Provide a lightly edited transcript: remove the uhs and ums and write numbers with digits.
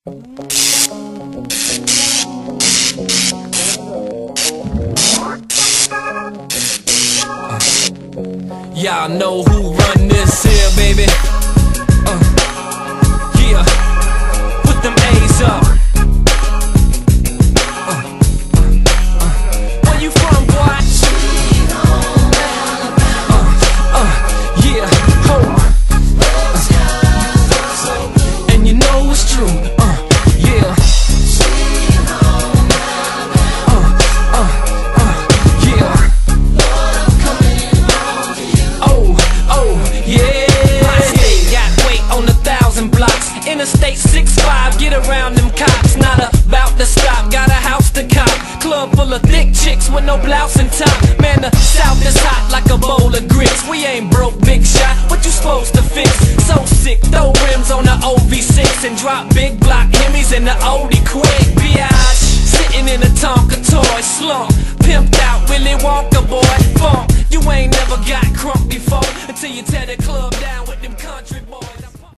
Y'all know who run this here, baby. Yeah, put them A's up. Where you from, boy? Yeah, ho. And you know it's true. Yeah. Interstate 65, get around them cops. Not about to stop, got a house to cop. Club full of thick chicks with no blouse and top. Man, the South is hot like a bowl of grits. We ain't broke, big shot, what you supposed to fix? So sick, throw rims on the OV6 and drop big block Hemis in the Oldie quick. Biatch, sitting in a Tonka toy slump. Pimped out, Willy Wonka boy, funk. You ain't never got crunk before until you tear the club